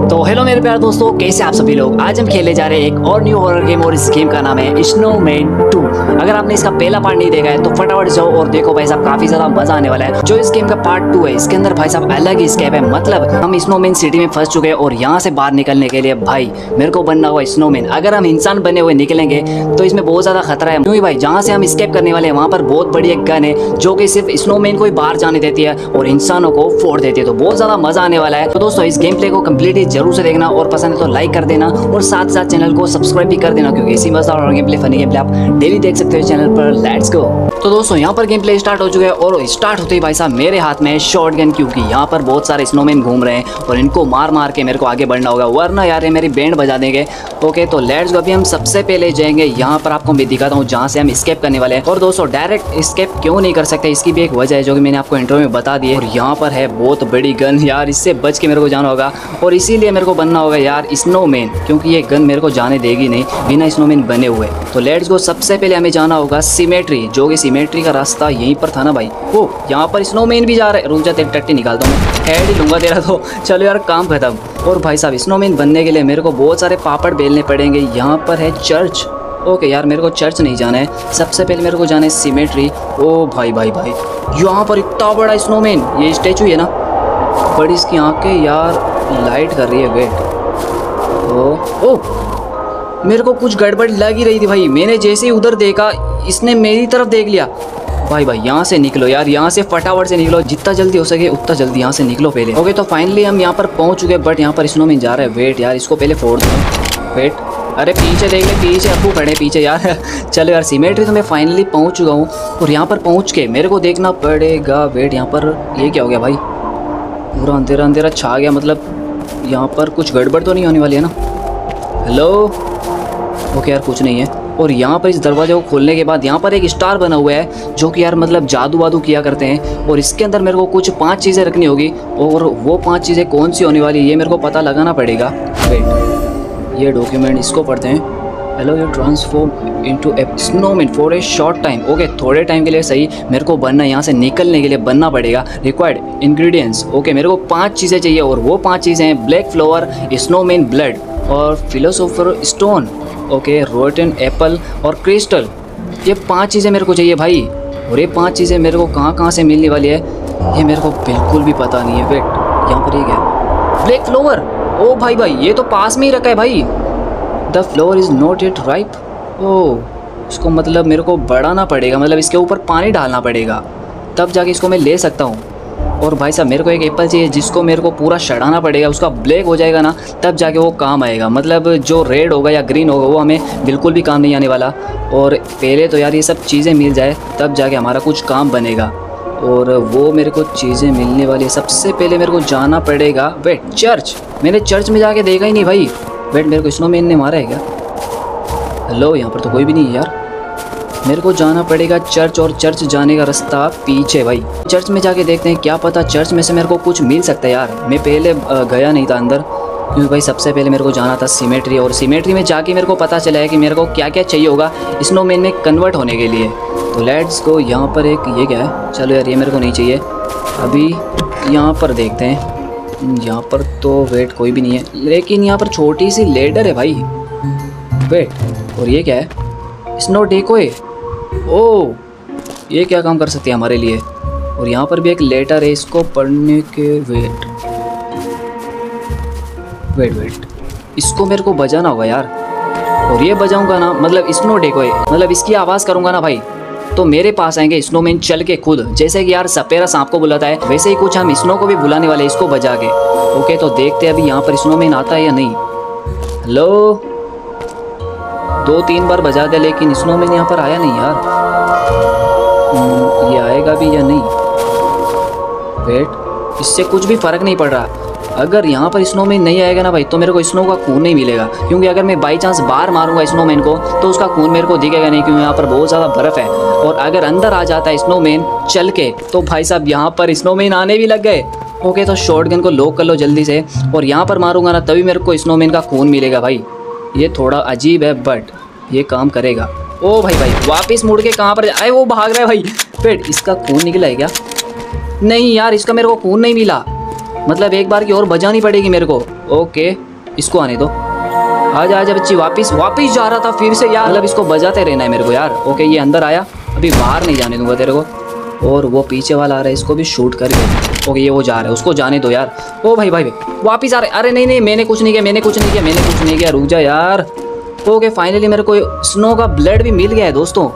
तो हेलो मेरे प्यारे दोस्तों, कैसे आप सभी लोग। आज हम खेलने जा रहे हैं एक और न्यू हॉरर गेम और इस गेम का नाम है स्नोमैन 2। अगर आपने इसका पहला पार्ट नहीं देखा है तो फटाफट जाओ और देखो भाई साहब, काफी ज्यादा मजा आने वाला है। जो इस गेम का पार्ट 2 है, इसके अंदर भाई साहब अलग ही स्केप है। मतलब हम स्नोमैन सिटी में फंस चुके हैं और यहाँ से बाहर निकलने के लिए भाई मेरे को बनना हुआ स्नोमैन। अगर हम इंसान बने हुए निकलेंगे तो इसमें बहुत ज्यादा खतरा है, क्योंकि भाई जहाँ से हम स्केप करने वाले हैं वहाँ पर बहुत बड़ी एक गन है जो कि सिर्फ स्नोमैन को ही बाहर जाने देती है और इंसानों को फोड़ देती है। तो बहुत ज्यादा मजा आने वाला है। तो दोस्तों इस गेम प्ले को कम्प्लीटली जरूर से देखना और पसंद है तो लाइक कर देना और साथ साथ चैनल को सब्सक्राइब भी कर देना, क्योंकि इसी मजेदार और game play funny game play आप डेली देख सकते हो चैनल पर। Let's go. तो दोस्तों यहाँ पर गेम प्ले स्टार्ट हो चुका है और स्टार्ट होते ही भाई साहब मेरे हाथ में शॉटगन, क्योंकि यहाँ पर बहुत सारे स्नोमैन घूम रहे हैं और इनको मार मार के मेरे को आगे बढ़ना होगा, वरना यार ये मेरी बैंड बजा देंगे। ओके तो लेट्स गो। अभी हम सबसे पहले जाएंगे यहाँ पर, आपको मैं दिखाता हूँ जहाँ से हम स्केप करने वाले हैं। और दोस्तों डायरेक्ट स्केप क्यों नहीं कर सकते, इसकी भी एक वजह है जो कि मैंने आपको इंट्रो में बता दी है। और यहाँ पर है बहुत बड़ी गन यार, इससे बच के मेरे को जाना होगा और इसीलिए मेरे को बनना होगा यार स्नोमैन, क्योंकि ये गन मेरे को जाने देगी नहीं बिना स्नोमैन बने हुए। तो लेट्स गो। सबसे पहले हमें जाना होगा सिमेट्री, जो कि सिमेट्री का रास्ता यहीं पर था ना भाई। ओ यहाँ पर स्नोमैन भी जा रहा है। रुक जा, तेरी टट्टी निकालता हूँ, हेड ही लूंगा तेरा तो। चलो यार काम खत्म। और भाई साहब स्नोमैन बनने के लिए मेरे को बहुत सारे पापड़ बेलने पड़ेंगे। यहाँ पर है चर्च। ओके यार मेरे को चर्च नहीं जाना है, सबसे पहले मेरे को जाना है सिमेट्री। ओ भाई भाई भाई, यहाँ पर इतना बड़ा स्नोमैन, ये स्टैचू है ना, बड़ी इसकी आंखें यार लाइट कर रही है। वेट, ओ मेरे को कुछ गड़बड़ लग ही रही थी भाई। मैंने जैसे ही उधर देखा इसने मेरी तरफ देख लिया। भाई भाई यहाँ से निकलो यार, यहाँ से फटाफट से निकलो, जितना जल्दी हो सके उतना जल्दी यहाँ से निकलो पहले। ओके तो फाइनली हम यहाँ पर पहुँच चुके, बट यहाँ पर स्नोमैन जा रहा है। वेट यार इसको पहले फोड़ दो। वेट, अरे पीछे देख ले, पीछे अप्पू खड़े पीछे यार। चलो यार सिमेट्री तो मैं फाइनली पहुँच चुका हूँ और यहाँ पर पहुँच के मेरे को देखना पड़ेगा। वेट यहाँ पर ये क्या हो गया भाई, पूरा अंधेरा अंधेरा छा गया। मतलब यहाँ पर कुछ गड़बड़ तो नहीं होने वाली है ना। हेलो, ओके यार कुछ नहीं है। और यहाँ पर इस दरवाजे को खोलने के बाद यहाँ पर एक स्टार बना हुआ है जो कि यार मतलब जादू वादू किया करते हैं। और इसके अंदर मेरे को कुछ 5 चीज़ें रखनी होगी और वो 5 चीज़ें कौन सी होने वाली है ये मेरे को पता लगाना पड़ेगा। वेट, ये डॉक्यूमेंट इसको पढ़ते हैं। Hello, you transform into a snowman for a short time. Okay थोड़े टाइम के लिए सही, मेरे को बनना, यहाँ से निकलने के लिए बनना पड़ेगा। Required ingredients. ओके मेरे को 5 चीज़ें चाहिए और वो 5 चीज़ें हैं ब्लैक फ्लावर, स्नोमैन ब्लड और philosopher stone. Okay rotten apple और क्रिस्टल। ये 5 चीज़ें मेरे को चाहिए भाई। और ये 5 चीज़ें मेरे को कहाँ से मिलने वाली है ये मेरे को बिल्कुल भी पता नहीं है। वेट, यहाँ पर ये क्या, ब्लैक फ्लावर। ओ भाई भाई ये तो पास में ही रखा है भाई। The floor is not yet ripe. ओ इसको मतलब मेरे को बढ़ाना पड़ेगा, मतलब इसके ऊपर पानी डालना पड़ेगा तब जाके इसको मैं ले सकता हूँ। और भाई साहब मेरे को एक एप्पल चाहिए जिसको मेरे को पूरा सड़ाना पड़ेगा, उसका ब्लैक हो जाएगा ना तब जाके वो काम आएगा। मतलब जो रेड होगा या ग्रीन होगा वो हमें बिल्कुल भी काम नहीं आने वाला। और पहले तो यार ये सब चीज़ें मिल जाए तब जाके हमारा कुछ काम बनेगा। और वो मेरे को चीज़ें मिलने वाली है। सबसे पहले मेरे को जाना पड़ेगा, वेट, चर्च। मैंने चर्च में जाके देखा ही नहीं भाई। वेट, मेरे को स्नोमैन ने मारा है क्या? हेलो, यहाँ पर तो कोई भी नहीं है यार। मेरे को जाना पड़ेगा चर्च और चर्च जाने का रास्ता पीछे भाई। चर्च में जाके देखते हैं, क्या पता चर्च में से मेरे को कुछ मिल सकता है यार। मैं पहले गया नहीं था अंदर, क्योंकि भाई सबसे पहले मेरे को जाना था सिमेट्री। और सिमेट्री में जाके मेरे को पता चला है कि मेरे को क्या क्या चाहिए होगा स्नोमैन में कन्वर्ट होने के लिए। तो लेट्स गो। यहाँ पर एक ये क्या है, चलो यार ये मेरे को नहीं चाहिए। अभी यहाँ पर देखते हैं, यहाँ पर तो वेट कोई भी नहीं है, लेकिन यहाँ पर छोटी सी लेडर है भाई। वेट, और ये क्या है, स्नो डेकोए। ओ ये क्या काम कर सकते हैं हमारे लिए। और यहाँ पर भी एक लेटर है, इसको पढ़ने के वेट वेट वेट इसको मेरे को बजाना होगा यार। और ये बजाऊंगा ना, मतलब स्नो डेकोए, मतलब इसकी आवाज़ करूँगा ना भाई तो मेरे पास आएंगे स्नोमैन चल के खुद। जैसे कि यार सपेरा सांप को बुलाता है वैसे ही कुछ हम स्नो को भी बुलाने वाले इसको बजा के। ओके तो देखते हैं अभी यहाँ पर स्नोमैन आता है या नहीं। हेलो, 2-3 बार बजा दे लेकिन स्नोमैन यहाँ पर आया नहीं यार। ये आएगा भी या नहीं। वेट, इससे कुछ भी फर्क नहीं पड़ रहा। अगर यहाँ पर स्नोमैन नहीं आएगा ना भाई तो मेरे को स्नो का खून नहीं मिलेगा, क्योंकि अगर मैं बाई चांस बाहर मारूंगा स्नोमैन को तो उसका खून मेरे को दिखेगा नहीं, क्योंकि यहाँ पर बहुत ज़्यादा बर्फ़ है। और अगर अंदर आ जाता है स्नोमैन चल के तो भाई साहब यहाँ पर स्नोमैन आने भी लग गए। ओके तो शॉटगन को लॉक कर लो जल्दी से, और यहाँ पर मारूंगा ना तभी मेरे को स्नोमैन का खून मिलेगा भाई। ये थोड़ा अजीब है बट ये काम करेगा। ओ भाई भाई वापस मुड़ के कहाँ पर आए, वो भाग रहा है भाई। वेट, इसका खून निकला है क्या? नहीं यार, इसका मेरे को खून नहीं मिला। मतलब एक बार की और बजानी पड़ेगी मेरे को। ओके इसको आने दो। आजा आजा बच्ची, वापिस जा रहा था फिर से यार। मतलब इसको बजाते रहना है मेरे को यार। ओके ये अंदर आया, अभी बाहर नहीं जाने दूंगा तेरे को। और वो पीछे वाला आ रहा है, इसको भी शूट करके। ओके ये वो जा रहा है, उसको जाने दो यार। ओ भाई भाई वापिस आ रहे। अरे नहीं नहीं मैंने कुछ नहीं किया, रुक जा यार। ओके फाइनली मेरे को स्नो का ब्लड भी मिल गया है दोस्तों।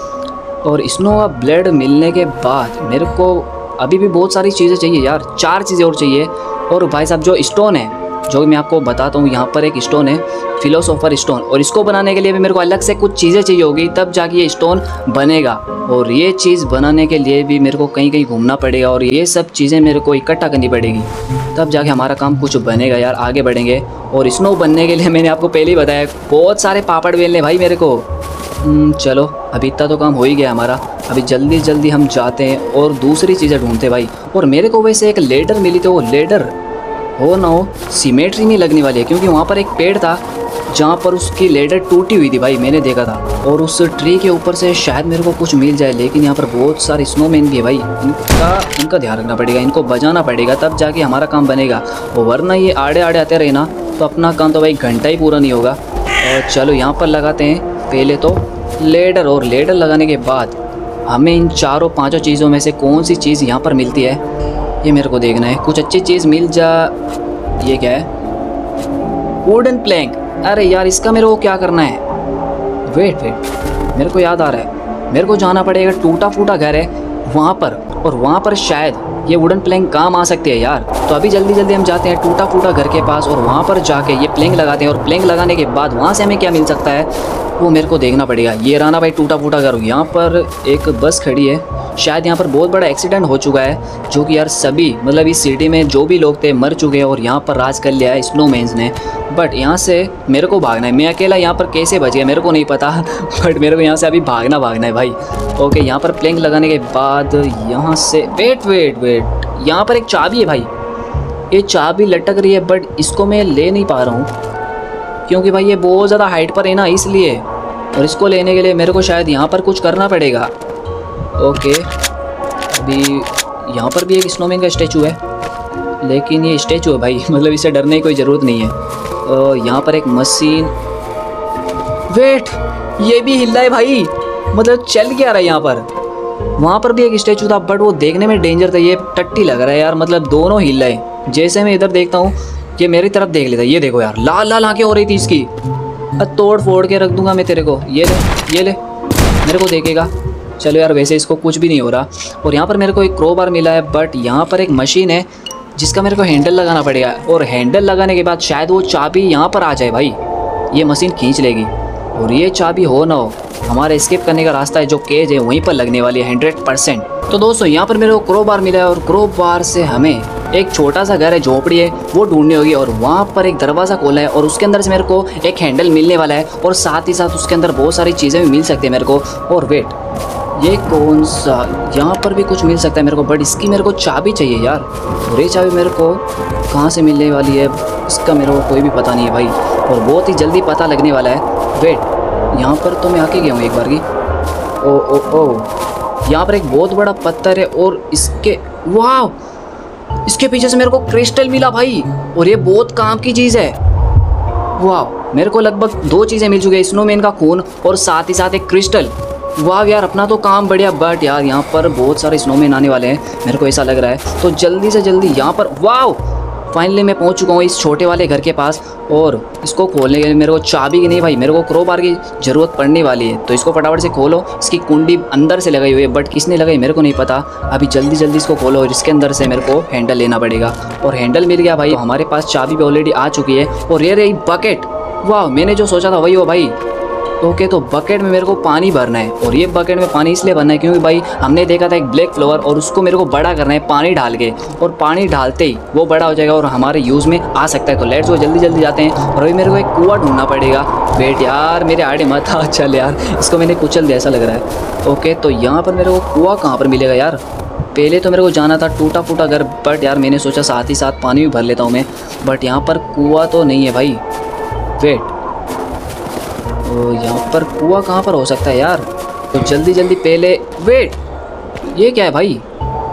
और स्नो का ब्लड मिलने के बाद मेरे को अभी भी बहुत सारी चीज़ें चाहिए यार, 4 चीज़ें और चाहिए। और भाई साहब जो स्टोन है, जो मैं आपको बताता हूँ, यहाँ पर एक स्टोन है फिलोसोफर स्टोन, और इसको बनाने के लिए भी मेरे को अलग से कुछ चीज़ें चाहिए होगी, तब जाके ये स्टोन बनेगा। और ये चीज़ बनाने के लिए भी मेरे को कहीं कहीं घूमना पड़ेगा, और ये सब चीज़ें मेरे को इकट्ठा करनी पड़ेगी, तब जाके हमारा काम कुछ बनेगा यार, आगे बढ़ेंगे। और स्नो बनने के लिए मैंने आपको पहले ही बताया बहुत सारे पापड़ बेलने भाई मेरे को। चलो अभी इतना तो काम हो ही गया हमारा। अभी जल्दी जल्दी हम जाते हैं और दूसरी चीज़ें ढूंढते भाई। और मेरे को वैसे एक लेडर मिली, तो वो लेडर हो ना हो सिमेट्री नहीं लगने वाली है, क्योंकि वहाँ पर एक पेड़ था जहाँ पर उसकी लेडर टूटी हुई थी भाई, मैंने देखा था। और उस ट्री के ऊपर से शायद मेरे को कुछ मिल जाए, लेकिन यहाँ पर बहुत सारे स्नोमैन भी है भाई, इनका ध्यान रखना पड़ेगा, इनको बजाना पड़ेगा, तब जाके हमारा काम बनेगा। और वरना ये आड़े आड़े आते रहे ना तो अपना काम तो भाई घंटा ही पूरा नहीं होगा। और चलो यहाँ पर लगाते हैं पहले तो लेडर, और लेडर लगाने के बाद हमें इन 4-5 चीज़ों में से कौन सी चीज़ यहाँ पर मिलती है ये मेरे को देखना है। कुछ अच्छी चीज़ मिल जा। ये क्या है? Wooden plank. अरे यार इसका मेरे को क्या करना है? वेट मेरे को याद आ रहा है, मेरे को जाना पड़ेगा, टूटा फूटा घर है वहाँ पर, और वहाँ पर शायद ये वुडन प्लैंक काम आ सकती है यार। तो अभी जल्दी जल्दी हम जाते हैं टूटा फूटा घर के पास, और वहाँ पर जाके ये प्लैंक लगाते हैं। और प्लैंक लगाने के बाद वहाँ से हमें क्या मिल सकता है वो मेरे को देखना पड़ेगा। ये रहा भाई टूटा फूटा घर। यहाँ पर एक बस खड़ी है, शायद यहाँ पर बहुत बड़ा एक्सीडेंट हो चुका है, जो कि यार सभी मतलब इस सिटी में जो भी लोग थे मर चुके हैं, और यहाँ पर राज कर लिया है स्नोमैन्स ने। बट यहाँ से मेरे को भागना है, मैं अकेला यहाँ पर कैसे बच गया मेरे को नहीं पता बट मेरे को यहाँ से अभी भागना है भाई। ओके यहाँ पर प्लैंक लगाने के बाद यहाँ से वेट यहाँ पर एक चाबी है भाई, ये चाबी लटक रही है, बट इसको मैं ले नहीं पा रहा हूँ क्योंकि भाई ये बहुत ज़्यादा हाइट पर है ना, इसलिए। और इसको लेने के लिए मेरे को शायद यहाँ पर कुछ करना पड़ेगा। ओके अभी यहाँ पर भी एक स्नोमैन का स्टैचू है, लेकिन ये स्टैचू है भाई मतलब इसे डरने की कोई ज़रूरत नहीं है। यहाँ पर एक मशीन, वेट ये भी हिल रहा है भाई, मतलब चल क्या रहा है यहाँ पर। वहाँ पर भी एक स्टैचू था, बट वो देखने में डेंजर था, ये टट्टी लग रहा है यार, मतलब दोनों हिल रहे हैं। जैसे मैं इधर देखता हूँ ये मेरी तरफ देख लेता है, ये देखो यार लाल लाल आंखें हो रही थी इसकी। तोड़ फोड़ के रख दूंगा मैं तेरे को, ये ले मेरे को देखेगा। चलो यार वैसे इसको कुछ भी नहीं हो रहा। और यहाँ पर मेरे को एक क्रोबार मिला है, बट यहाँ पर एक मशीन है जिसका मेरे को हैंडल लगाना पड़ेगा, और हैंडल लगाने के बाद शायद वो चाबी यहाँ पर आ जाए भाई, ये मशीन खींच लेगी। और ये चाबी हो ना हो हमारा एस्केप करने का रास्ता है, जो केज है वहीं पर लगने वाली है 100%। तो दोस्तों यहाँ पर मेरे को क्रोबार मिला है, और क्रोबार से हमें एक छोटा सा घर है, झोपड़ी है, वो ढूंढनी होगी। और वहाँ पर एक दरवाज़ा खोला है, और उसके अंदर से मेरे को एक हैंडल मिलने वाला है, और साथ ही साथ उसके अंदर बहुत सारी चीज़ें भी मिल सकती है मेरे को। और वेट ये कौन सा, यहाँ पर भी कुछ मिल सकता है मेरे को, बट इसकी मेरे को चाबी चाहिए यार। और ये चाबी मेरे को कहाँ से मिलने वाली है इसका मेरे को कोई भी पता नहीं है भाई, और बहुत ही जल्दी पता लगने वाला है। वेट यहाँ पर तो मैं आके गया हूँ एक बार की। ओ यहाँ पर एक बहुत बड़ा पत्थर है, और इसके वाह इसके पीछे से मेरे को क्रिस्टल मिला भाई, और ये बहुत काम की चीज़ है। वाह मेरे को लगभग 2 चीज़ें मिल चुकी है, स्नोमैन का खून और साथ ही साथ एक क्रिस्टल। वाह यार अपना तो काम बढ़िया, बट यार यहाँ पर बहुत सारे स्नोमैन आने वाले हैं मेरे को ऐसा लग रहा है। तो जल्दी से जल्दी यहाँ पर, वाह फाइनली मैं पहुँच चुका हूँ इस छोटे वाले घर के पास। और इसको खोलने के लिए मेरे को चाबी की नहीं भाई, मेरे को क्रोबार की ज़रूरत पड़ने वाली है। तो इसको फटाफट से खोलो, इसकी कुंडी अंदर से लगाई हुई है, बट किसने लगाई मेरे को नहीं पता। अभी जल्दी जल्दी इसको खोलो, और इसके अंदर से मेरे को हैंडल लेना पड़ेगा। और हैंडल मिल गया भाई, तो हमारे पास चाबी भी ऑलरेडी आ चुकी है। और ये रही बकेट, वाह मैंने जो सोचा था वही हो भाई। ओके तो बकेट में मेरे को पानी भरना है, और ये बकेट में पानी इसलिए भरना है क्योंकि भाई हमने देखा था एक ब्लैक फ्लावर, और उसको मेरे को बड़ा करना है पानी डाल के, और पानी डालते ही वो बड़ा हो जाएगा और हमारे यूज़ में आ सकता है। तो लेट्स गो जल्दी जल्दी जाते हैं। और अभी मेरे को एक कुआं ढूंढना पड़ेगा। वेट यार मेरे आड़े मत आ, चल यार इसको मैंने कुचल दिया ऐसा लग रहा है। ओके तो यहाँ पर मेरे को कुआं कहाँ पर मिलेगा यार? पहले तो मेरे को जाना था टूटा फूटा घर, बट यार मैंने सोचा साथ ही साथ पानी भी भर लेता हूँ मैं, बट यहाँ पर कुआं तो नहीं है भाई। वेट तो यहाँ पर कुआं कहाँ पर हो सकता है यार? तो जल्दी जल्दी पहले, वेट ये क्या है भाई?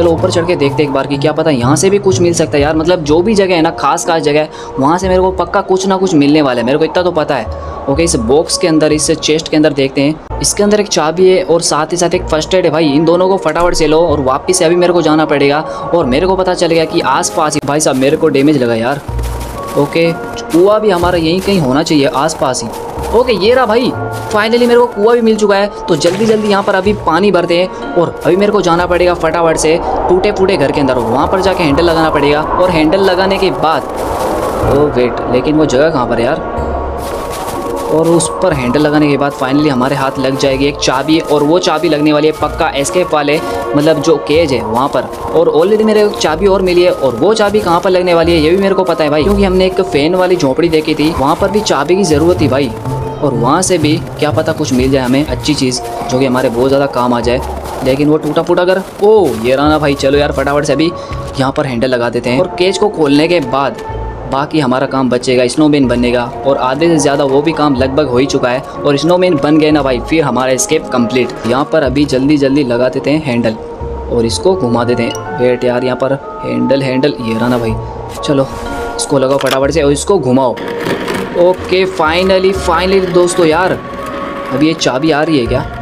चलो ऊपर चढ़ के देखते एक बार कि क्या पता यहाँ से भी कुछ मिल सकता है यार। मतलब जो भी जगह है ना, खास जगह है, वहाँ से मेरे को पक्का कुछ ना कुछ मिलने वाला है, मेरे को इतना तो पता है। ओके, इस बॉक्स के अंदर, इस चेस्ट के अंदर देखते हैं। इसके अंदर एक चाबी है और साथ ही साथ एक फर्स्ट एड है भाई। इन दोनों को फटाफट से लो और वापस से अभी मेरे को जाना पड़ेगा। और मेरे को पता चल गया कि आसपास ही, भाई साहब मेरे को डैमेज लगा यार। ओके, कुआं भी हमारा यहीं कहीं होना चाहिए आसपास ही। ओके, ये रहा भाई, फाइनली मेरे को कुआं भी मिल चुका है। तो जल्दी जल्दी यहाँ पर अभी पानी भरते हैं और अभी मेरे को जाना पड़ेगा फटाफट से टूटे फूटे घर के अंदर। वहाँ पर जाके हैंडल लगाना पड़ेगा और हैंडल लगाने के बाद, ओ वेट, लेकिन वो जगह कहाँ पर है यार? और उस पर हैंडल लगाने के बाद फाइनली हमारे हाथ लग जाएगी एक चाबी, और वो चाबी लगने वाली है पक्का एस्केप वाले, मतलब जो केज है वहाँ पर। और ऑलरेडी मेरे को चाबी और मिली है, और वो चाबी कहाँ पर लगने वाली है ये भी मेरे को पता है भाई, क्योंकि हमने एक फैन वाली झोपड़ी देखी थी, वहाँ पर भी चाबी की ज़रूरत थी भाई। और वहाँ से भी क्या पता कुछ मिल जाए हमें अच्छी चीज़, जो कि हमारे बहुत ज़्यादा काम आ जाए। लेकिन वो टूटा फूटा घर, ओ ये रहा ना भाई। चलो यार फटाफट से अभी यहाँ पर हैंडल लगा देते हैं, और केज को खोलने के बाद बाकी हमारा काम बचेगा, स्नोमैन बनेगा। और आधे से ज़्यादा वो भी काम लगभग हो ही चुका है, और स्नोमैन बन गए ना भाई, फिर हमारा एस्केप कंप्लीट। यहाँ पर अभी जल्दी जल्दी लगा देते हैं हैंडल और इसको घुमा देते हैं। वेट यार, यहाँ पर हैंडल ये रहा ना भाई। चलो इसको लगाओ फटाफट से और इसको घुमाओ। ओके, फाइनली दोस्तों यार, अभी ये चाबी आ रही है क्या?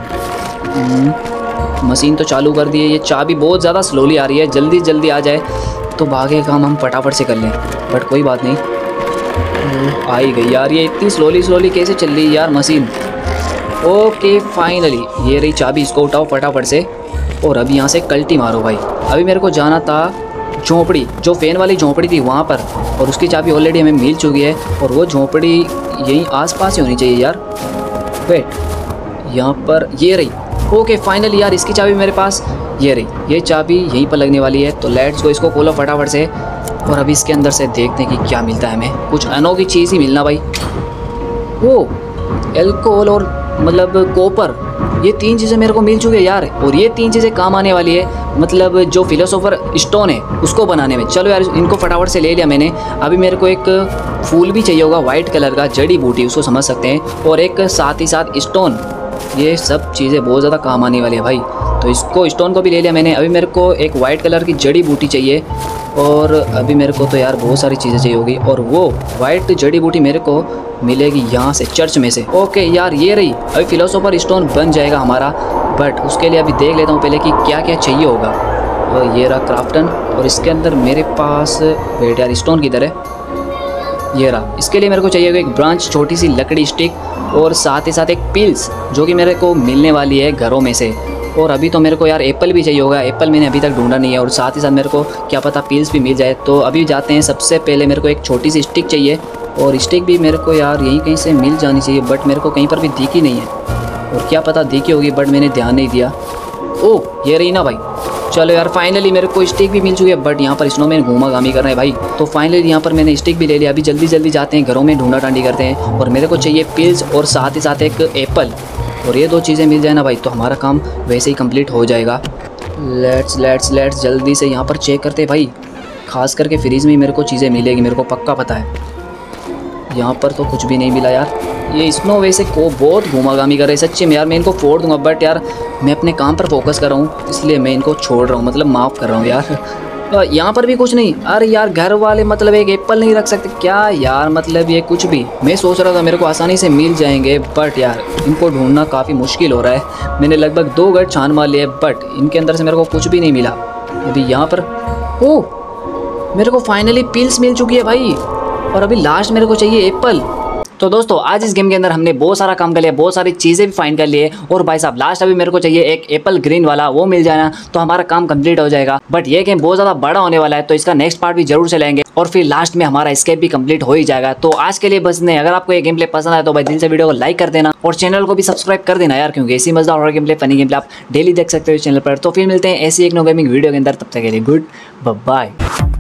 मशीन तो चालू कर दी है, ये चाबी बहुत ज़्यादा स्लोली आ रही है। जल्दी जल्दी आ जाए तो बाकी काम हम फटाफट से कर लें, बट कोई बात नहीं, आ ही गई यार। ये इतनी स्लोली कैसे चल रही है यार मशीन? ओके, फाइनली ये रही चाबी, इसको उठाओ फटाफट से और अभी यहाँ से कल्टी मारो भाई। अभी मेरे को जाना था झोंपड़ी, जो फैन वाली झोंपड़ी थी वहाँ पर, और उसकी चाबी ऑलरेडी हमें मिल चुकी है। और वो झोंपड़ी यहीं आसपास ही होनी चाहिए यार। वेट, यहाँ पर ये रही। ओके, फाइनली यार इसकी चाबी मेरे पास ये रही, ये चाबी यहीं पर लगने वाली है। तो लेट्स गो, इसको खोलो फटाफट से और अभी इसके अंदर से देखते हैं कि क्या मिलता है हमें। कुछ अनोखी चीज़ ही मिलना भाई। वो एल्कोहल और मतलब कॉपर, ये 3 चीज़ें मेरे को मिल चुकी है यार, और ये 3 चीज़ें काम आने वाली है, मतलब जो फिलोसोफर स्टोन है उसको बनाने में। चलो यार इनको फटाफट से ले लिया मैंने। अभी मेरे को एक फूल भी चाहिए होगा वाइट कलर का, जड़ी बूटी उसको समझ सकते हैं, और एक साथ ही साथ स्टोन। ये सब चीज़ें बहुत ज़्यादा काम आने वाली है भाई। तो इसको, स्टोन को भी ले लिया मैंने। अभी मेरे को एक वाइट कलर की जड़ी बूटी चाहिए, और अभी मेरे को तो यार बहुत सारी चीज़ें चाहिए होगी, और वो वाइट जड़ी बूटी मेरे को मिलेगी यहाँ से, चर्च में से। ओके यार, ये रही। अभी फिलोसोफर स्टोन बन जाएगा हमारा, बट उसके लिए अभी देख लेता हूँ पहले कि क्या क्या चाहिए होगा। तो ये रहा क्राफ्टन, और इसके अंदर मेरे पास, वेट यार स्टोन किधर है? ये रहा। इसके लिए मेरे को चाहिए एक ब्रांच, छोटी सी लकड़ी स्टिक, और साथ ही साथ एक पिल्स जो कि मेरे को मिलने वाली है घरों में से। और अभी तो मेरे को यार एप्पल भी चाहिए होगा, एप्पल मैंने अभी तक ढूंढा नहीं है, और साथ ही साथ मेरे को क्या पता पिल्स भी मिल जाए। तो अभी जाते हैं। सबसे पहले मेरे को एक छोटी सी स्टिक चाहिए, और स्टिक भी मेरे को यार यहीं कहीं से मिल जानी चाहिए, बट मेरे को कहीं पर भी दिखी नहीं है, और क्या पता दिखी होगी बट मैंने ध्यान नहीं दिया। ओह ये रही ना भाई। चलो यार फाइनली मेरे को स्टिक भी मिल चुकी है, बट यहाँ पर स्नोमैन घूमा-घामी कर रहे हैं भाई। तो फाइनली यहाँ पर मैंने स्टिक भी ले लिया। अभी जल्दी जल्दी जाते हैं घरों में, ढूंढा-ढांडी करते हैं, और मेरे को चाहिए पिल्स और साथ ही साथ एक एप्पल। और ये 2 चीज़ें मिल जाए ना भाई तो हमारा काम वैसे ही कंप्लीट हो जाएगा। लेट्स जल्दी से यहाँ पर चेक करते हैं भाई। खास करके फ्रीज में मेरे को चीज़ें मिलेगी, मेरे को पक्का पता है। यहाँ पर तो कुछ भी नहीं मिला यार। ये स्नो वैसे को बहुत घूमागामी कर रहे हैं सच्ची में यार। मैं इनको फोड़ दूंगा, बट यार मैं अपने काम पर फोकस कर रहा हूँ, इसलिए मैं इनको छोड़ रहा हूँ, मतलब माफ़ कर रहा हूँ यार। यहाँ पर भी कुछ नहीं। अरे यार घर वाले मतलब एक एप्पल नहीं रख सकते क्या यार? मतलब ये कुछ भी, मैं सोच रहा था मेरे को आसानी से मिल जाएंगे, बट यार इनको ढूंढना काफ़ी मुश्किल हो रहा है। मैंने लगभग 2 घर छान मार लिए, बट इनके अंदर से मेरे को कुछ भी नहीं मिला। अभी यहाँ पर ओह मेरे को फाइनली पिल्स मिल चुकी है भाई, और अभी लास्ट मेरे को चाहिए एप्पल। तो दोस्तों आज इस गेम के अंदर हमने बहुत सारा काम कर लिया, बहुत सारी चीज़ें भी फाइंड कर लिए, और भाई साहब लास्ट अभी मेरे को चाहिए एक एप्पल ग्रीन वाला, वो मिल जाना तो हमारा काम कंप्लीट हो जाएगा। बट ये गेम बहुत ज़्यादा बड़ा होने वाला है, तो इसका नेक्स्ट पार्ट भी जरूर चलाएंगे, और फिर लास्ट में हमारा एस्केप भी कंप्लीट हो ही जाएगा। तो आज के लिए बस नहीं। अगर आपको ये गेम प्ले पसंद आए तो भाई दिल से वीडियो को लाइक कर देना, और चैनल को भी सब्सक्राइब कर देना यार, क्योंकि ऐसी मजेदार और game play, funny game play आप डेली देख सकते हो इस चैनल पर। तो फिर मिलते हैं ऐसी एक नो गेमिंग वीडियो के अंदर, तब तक के लिए गुड बाय।